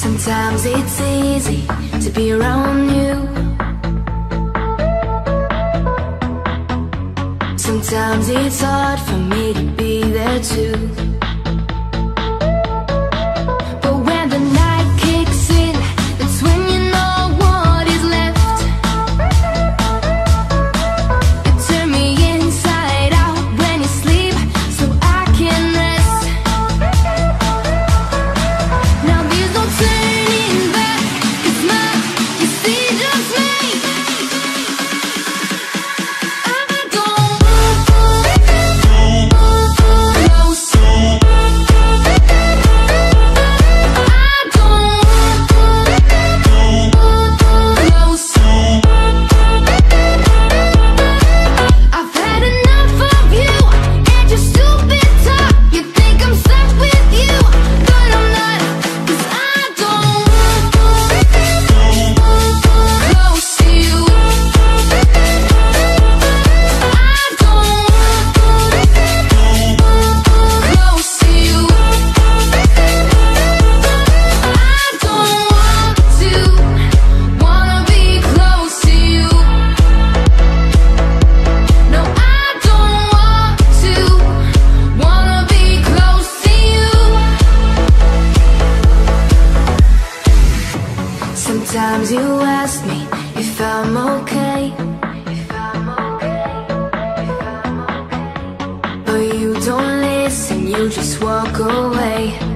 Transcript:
Sometimes it's easy to be around you. Sometimes it's hard for me to be there too. But when the night kicks in, that's when you know what is left. You turn me inside out when you sleep, so I can rest. Now there's no turning back, 'cause my decision's made. I don't Sometimes you ask me if I'm okay, but you don't listen, you just walk away.